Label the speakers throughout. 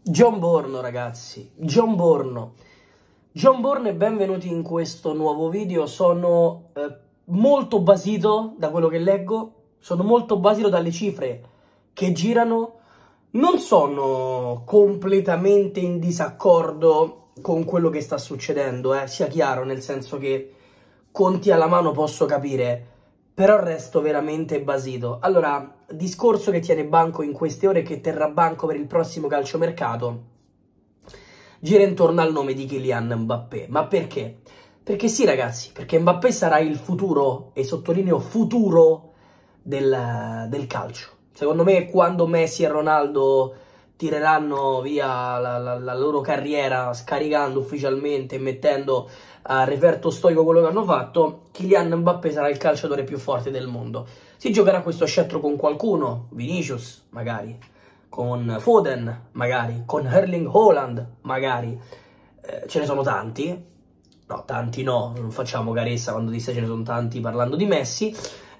Speaker 1: John Borno, ragazzi, John Borno. John Borno e benvenuti in questo nuovo video. Sono molto basito da quello che leggo, sono molto basito dalle cifre che girano. Non sono completamente in disaccordo con quello che sta succedendo, sia chiaro, nel senso che conti alla mano posso capire, però resto veramente basito. Allora, discorso che tiene banco in queste ore e che terrà banco per il prossimo calciomercato gira intorno al nome di Kylian Mbappé. Ma perché? Perché sì, ragazzi, perché Mbappé sarà il futuro, e sottolineo futuro, del calcio. Secondo me, quando Messi e Ronaldo tireranno via la loro carriera, scaricando ufficialmente e mettendo a referto storico quello che hanno fatto, Kylian Mbappé sarà il calciatore più forte del mondo. Si giocherà questo scettro con qualcuno, Vinicius magari, con Foden magari, con Erling Haaland magari, ce ne sono tanti, no, tanti no, non facciamo carezza quando disse ce ne sono tanti parlando di Messi,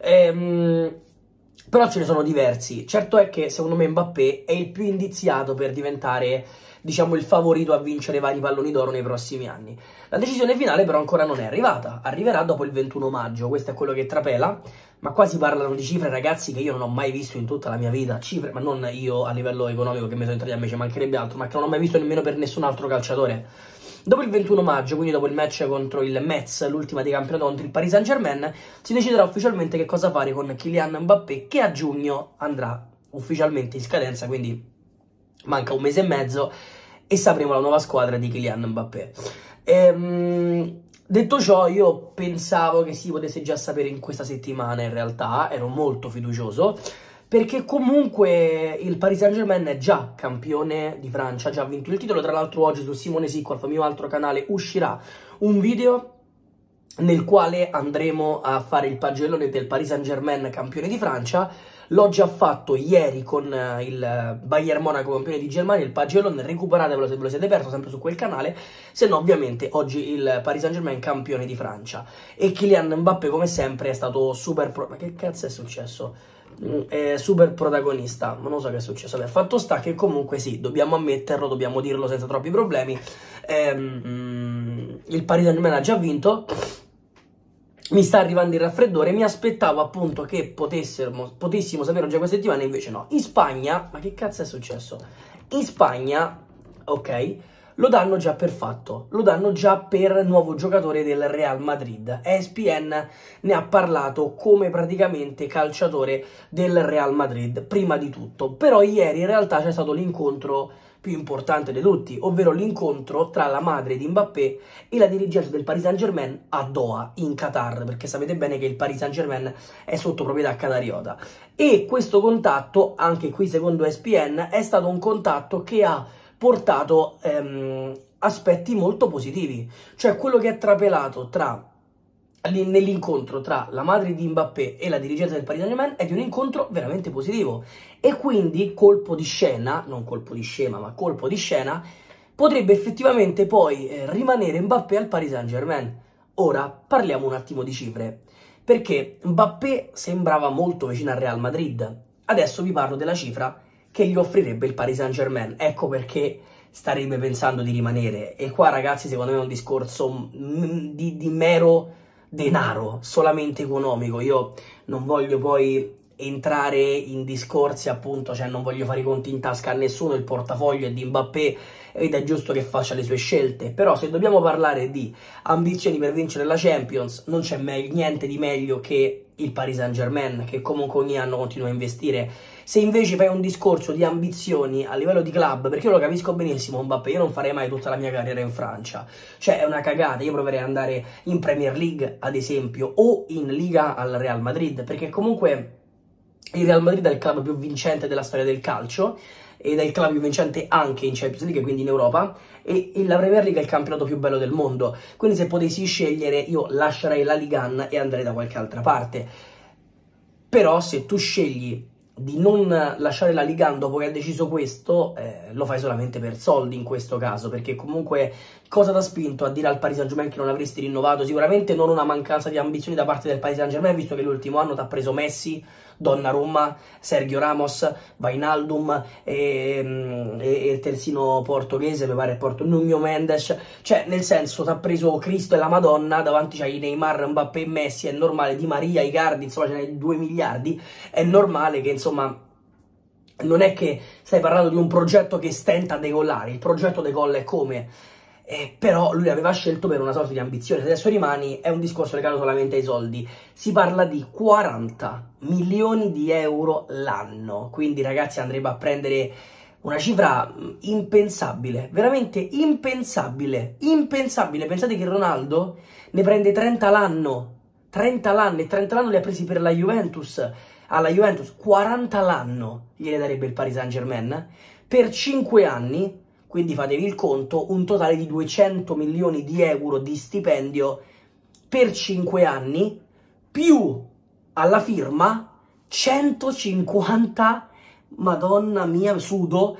Speaker 1: però ce ne sono diversi. Certo è che secondo me Mbappé è il più indiziato per diventare, diciamo, il favorito a vincere vari palloni d'oro nei prossimi anni. La decisione finale però ancora non è arrivata, arriverà dopo il 21 maggio, questo è quello che trapela, ma qua si parlano di cifre, ragazzi, che io non ho mai visto in tutta la mia vita, cifre, ma non io a livello economico che mi sono entrati a me, ci mancherebbe altro, ma che non ho mai visto nemmeno per nessun altro calciatore. Dopo il 21 maggio, quindi dopo il match contro il Metz, l'ultima di campionato contro il Paris Saint-Germain, si deciderà ufficialmente che cosa fare con Kylian Mbappé, che a giugno andrà ufficialmente in scadenza, quindi manca un mese e mezzo, e sapremo la nuova squadra di Kylian Mbappé. Detto ciò, io pensavo che si potesse già sapere in questa settimana, in realtà, ero molto fiducioso, perché comunque il Paris Saint-Germain è già campione di Francia, ha già vinto il titolo. Tra l'altro oggi su Simone Sicco, al mio altro canale, uscirà un video nel quale andremo a fare il pagellone del Paris Saint-Germain campione di Francia. L'ho già fatto ieri con il Bayern Monaco campione di Germania, il pagellone, recuperatevelo se ve lo siete perso, sempre su quel canale. Se no, ovviamente, oggi il Paris Saint-Germain campione di Francia. E Kylian Mbappé, come sempre, è stato super ma che cazzo è successo? Super protagonista, ma non so che è successo. Vabbè, fatto sta che comunque sì, dobbiamo ammetterlo, dobbiamo dirlo senza troppi problemi, il Paris Saint-Germain ha già vinto. Mi sta arrivando il raffreddore, mi aspettavo appunto che potessimo saperlo già questa settimana, invece no. In Spagna, ma che cazzo è successo? In Spagna, ok, lo danno già per fatto, lo danno già per nuovo giocatore del Real Madrid. ESPN ne ha parlato come praticamente calciatore del Real Madrid, prima di tutto. Però ieri in realtà c'è stato l'incontro più importante di tutti, ovvero l'incontro tra la madre di Mbappé e la dirigente del Paris Saint-Germain a Doha, in Qatar, perché sapete bene che il Paris Saint-Germain è sotto proprietà qatariota. E questo contatto, anche qui secondo ESPN, è stato un contatto che ha portato aspetti molto positivi, cioè quello che è trapelato nell'incontro tra la madre di Mbappé e la dirigente del Paris Saint-Germain è di un incontro veramente positivo, e quindi colpo di scena, non colpo di scema ma colpo di scena, potrebbe effettivamente poi rimanere Mbappé al Paris Saint-Germain. Ora parliamo un attimo di cifre, perché Mbappé sembrava molto vicino al Real Madrid. Adesso vi parlo della cifra che gli offrirebbe il Paris Saint-Germain. Ecco perché starebbe pensando di rimanere. E qua, ragazzi, secondo me è un discorso di mero denaro, solamente economico. Io non voglio poi entrare in discorsi, appunto, cioè non voglio fare i conti in tasca a nessuno, il portafoglio è di Mbappé ed è giusto che faccia le sue scelte. Però se dobbiamo parlare di ambizioni per vincere la Champions, non c'è niente di meglio che il Paris Saint-Germain, che comunque ogni anno continua a investire. Se invece fai un discorso di ambizioni a livello di club, perché io lo capisco benissimo Mbappé, io non farei mai tutta la mia carriera in Francia, cioè è una cagata. Io proverei ad andare in Premier League ad esempio, o in Liga al Real Madrid, perché comunque il Real Madrid è il club più vincente della storia del calcio ed è il club più vincente anche in Champions League, quindi in Europa, e la Premier League è il campionato più bello del mondo. Quindi se potessi scegliere io lascerei la Ligue 1 e andrei da qualche altra parte. Però se tu scegli di non lasciare la Ligue 1 dopo che hai deciso questo, lo fai solamente per soldi in questo caso, perché comunque cosa ti ha spinto a dire al Paris Saint-Germain che non avresti rinnovato? Sicuramente non una mancanza di ambizioni da parte del Paris Saint-Germain, visto che l'ultimo anno ti ha preso Messi, Donnarumma, Sergio Ramos, Wijnaldum e il terzino portoghese, mi pare Nuno Mendes, cioè nel senso ti ha preso Cristo e la Madonna, davanti c'hai Neymar, Mbappé e Messi, è normale, Di Maria, Icardi, insomma ce n'è 2 miliardi, è normale che insomma non è che stai parlando di un progetto che stenta a decollare, il progetto decolla è come... però lui aveva scelto per una sorta di ambizione. Se adesso rimani, è un discorso legato solamente ai soldi. Si parla di 40 milioni di euro l'anno. Quindi, ragazzi, andrebbe a prendere una cifra impensabile, veramente impensabile. Impensabile. Pensate che Ronaldo ne prende 30 l'anno. 30 l'anno, e 30 l'anno li ha presi per la Juventus. Alla Juventus 40 l'anno gliene darebbe il Paris Saint-Germain per 5 anni. Quindi fatevi il conto, un totale di 200 milioni di euro di stipendio per 5 anni, più alla firma 150, madonna mia, sudo,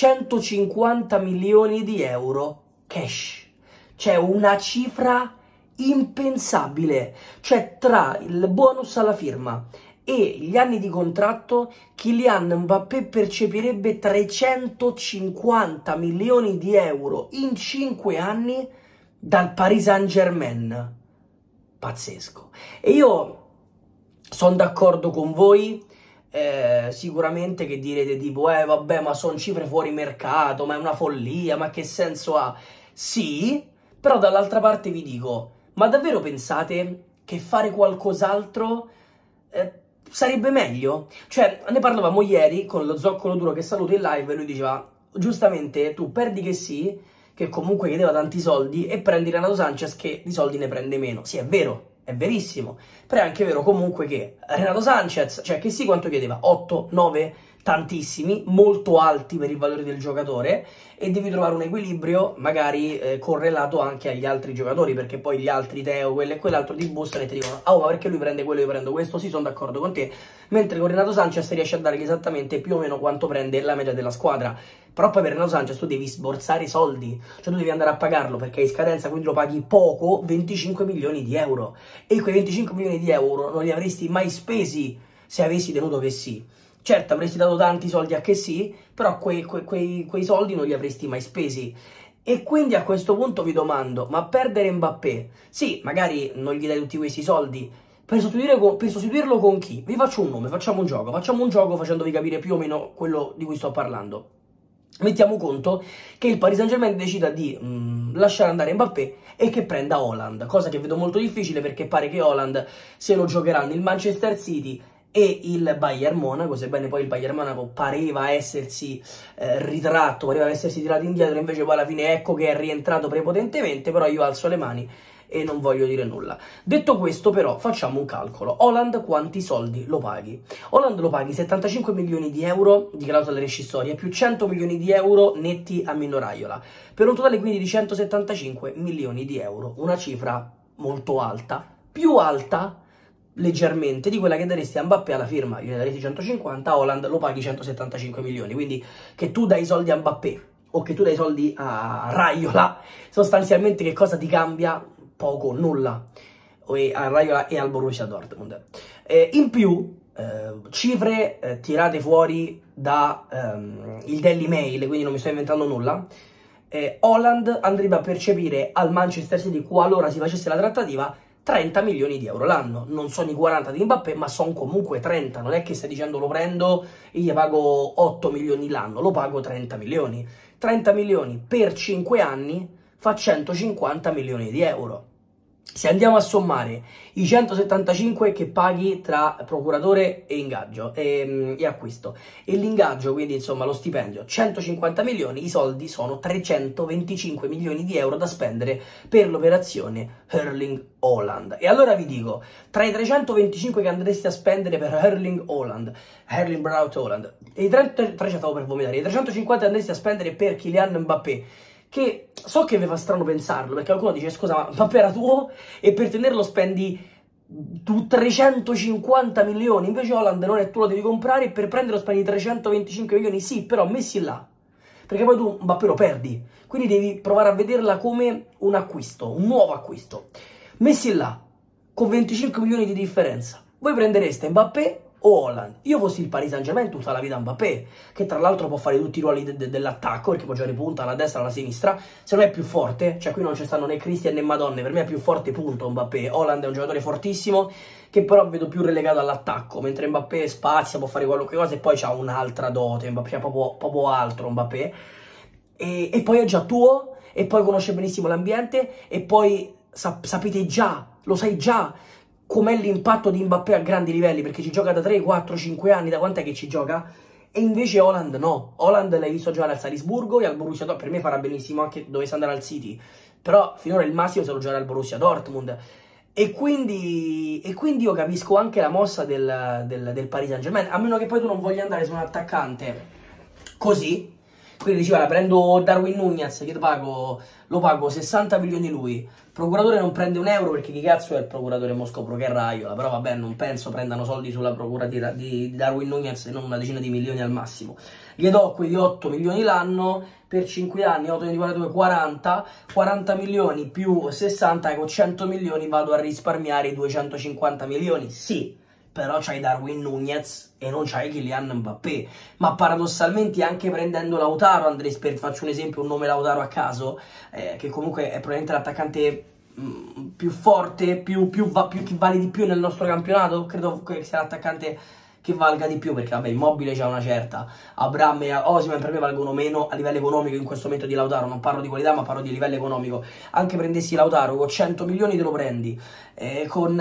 Speaker 1: 150 milioni di euro cash. C'è una cifra impensabile, cioè tra il bonus alla firma e gli anni di contratto, Kylian Mbappé percepirebbe 350 milioni di euro in 5 anni dal Paris Saint-Germain. Pazzesco. E io sono d'accordo con voi, sicuramente che direte tipo, vabbè, ma sono cifre fuori mercato, ma è una follia, ma che senso ha? Sì, però dall'altra parte vi dico, ma davvero pensate che fare qualcos'altro... sarebbe meglio? Cioè, ne parlavamo ieri con lo Zoccolo Duro che saluto in live e lui diceva, giustamente, tu perdi che sì, che comunque chiedeva tanti soldi, e prendi Renato Sanchez che di soldi ne prende meno. Sì, è vero, è verissimo, però è anche vero comunque che Renato Sanchez, cioè che sì, quanto chiedeva? 8, 9, tantissimi, molto alti per il valore del giocatore, e devi trovare un equilibrio magari correlato anche agli altri giocatori, perché poi gli altri Teo, quello e quell'altro ti bussano e ti dicono, oh, ma perché lui prende quello e io prendo questo? Sì, sono d'accordo con te, mentre con Renato Sanchez riesce a dargli esattamente più o meno quanto prende la media della squadra. Però poi per Renato Sanchez tu devi sborsare i soldi, cioè tu devi andare a pagarlo perché è in scadenza, quindi lo paghi poco, 25 milioni di euro, e quei 25 milioni di euro non li avresti mai spesi se avessi tenuto che sì. Certo, avresti dato tanti soldi a che sì, però quei soldi non li avresti mai spesi. E quindi a questo punto vi domando, ma perdere Mbappé, sì, magari non gli dai tutti questi soldi, per sostituirlo con chi? Vi faccio un nome, facciamo un gioco facendovi capire più o meno quello di cui sto parlando. Mettiamo conto che il Paris Saint-Germain decida di lasciare andare Mbappé e che prenda Haaland, cosa che vedo molto difficile perché pare che Haaland se lo giocheranno il Manchester City e il Bayern Monaco, sebbene poi il Bayern Monaco pareva essersi ritratto, pareva essersi tirato indietro, invece poi alla fine ecco che è rientrato prepotentemente, però io alzo le mani e non voglio dire nulla. Detto questo però facciamo un calcolo. Haaland quanti soldi lo paghi? Haaland lo paghi 75 milioni di euro di clausola rescissoria più 100 milioni di euro netti a Mino Raiola, per un totale quindi di 175 milioni di euro, una cifra molto alta, più alta leggermente di quella che daresti a Mbappé alla firma. Gli daresti 150, a Haaland lo paghi 175 milioni, quindi che tu dai soldi a Mbappé o che tu dai soldi a Raiola, sostanzialmente che cosa ti cambia? Poco, nulla, a Raiola e al Borussia Dortmund. In più, cifre tirate fuori da il Daily Mail, quindi non mi sto inventando nulla, Haaland andrebbe a percepire al Manchester City, qualora si facesse la trattativa, 30 milioni di euro l'anno. Non sono i 40 di Mbappé, ma sono comunque 30. Non è che stai dicendo lo prendo e gli pago 8 milioni l'anno, lo pago 30 milioni. 30 milioni per 5 anni fa 150 milioni di euro. Se andiamo a sommare i 175 che paghi tra procuratore e ingaggio e acquisto e l'ingaggio, quindi insomma lo stipendio, 150 milioni, i soldi sono 325 milioni di euro da spendere per l'operazione Erling Haaland. E allora vi dico, tra i 325 che andresti a spendere per Erling Braut Haaland, e i 350 che andresti a spendere per Kylian Mbappé, che so che mi fa strano pensarlo, perché qualcuno dice, scusa, ma Mbappé era tuo e per tenerlo spendi 350 milioni, invece Haaland non è tuo, lo devi comprare, e per prenderlo spendi 325 milioni, sì, però messi là, perché poi tu Mbappé lo perdi, quindi devi provare a vederla come un acquisto, un nuovo acquisto, messi là, con 25 milioni di differenza. Voi prendereste Mbappé o Haaland. Io fossi il Paris Saint-Germain tutta la vita Mbappé, che tra l'altro può fare tutti i ruoli dell'attacco, perché può giocare punta alla destra, alla sinistra, se non è più forte, cioè qui non ci stanno né Christian né Madonna, per me è più forte punto Mbappé. Haaland è un giocatore fortissimo, che però vedo più relegato all'attacco, mentre Mbappé spazia, può fare qualunque cosa e poi c'ha un'altra dote, Mbappé è proprio altro Mbappé, e poi è già tuo, e poi conosce benissimo l'ambiente, e poi sapete già, lo sai già, com'è l'impatto di Mbappé a grandi livelli, perché ci gioca da 3, 4, 5 anni, da quant'è che ci gioca? E invece Haaland no, Haaland l'hai visto giocare al Salisburgo e al Borussia Dortmund, per me farà benissimo anche dovesse andare al City, però finora il massimo se lo giocherà al Borussia Dortmund, e quindi io capisco anche la mossa del Paris Saint-Germain, a meno che poi tu non voglia andare su un attaccante così. Quindi diceva, prendo Darwin Núñez, che lo pago 60 milioni lui. Il procuratore non prende un euro perché chi cazzo è il procuratore Moscopro, che è Raiola. Però vabbè, non penso prendano soldi sulla procura di Darwin Núñez, se non una decina di milioni al massimo. Gli do quegli 8 milioni l'anno per 5 anni, 8 milioni di 40, 40 milioni più 60, e con 100 milioni vado a risparmiare 250 milioni, sì. Però c'hai Darwin Núñez e non c'hai Kylian Mbappé. Ma paradossalmente anche prendendo Lautaro, Andres, faccio un esempio, un nome Lautaro a caso, che comunque è probabilmente l'attaccante più forte, che vale di più nel nostro campionato, credo che sia l'attaccante che valga di più, perché vabbè, Immobile c'è una certa, Abraham e Osimhen per me valgono meno a livello economico in questo momento di Lautaro, non parlo di qualità ma parlo di livello economico. Anche prendessi Lautaro con 100 milioni te lo prendi, con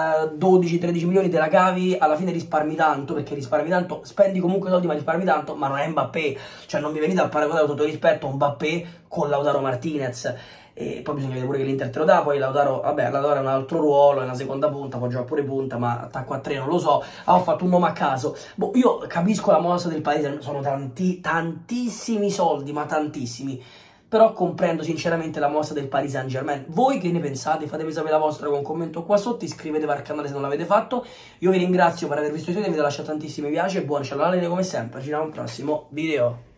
Speaker 1: 12-13 milioni te la cavi, alla fine risparmi tanto, perché risparmi tanto, spendi comunque soldi ma risparmi tanto, ma non è Mbappé, cioè non mi venite a paragonare con tutto rispetto Mbappé con Lautaro Martinez. E poi bisogna vedere pure che l'Inter te lo dà. Poi Lautaro, vabbè, Lautaro è un altro ruolo, è una seconda punta, può giocare pure punta, ma attacco a 3 non lo so. Ho fatto un nome a caso. Boh, io capisco la mossa del paese, sono tantissimi soldi, ma tantissimi. Però comprendo sinceramente la mossa del Paris Saint-Germain. Voi che ne pensate? Fatemi sapere la vostra con un commento qua sotto, iscrivetevi al canale se non l'avete fatto. Io vi ringrazio per aver visto il video, vi lascio tantissimi mi piace e buon ciao come sempre, ci vediamo al prossimo video.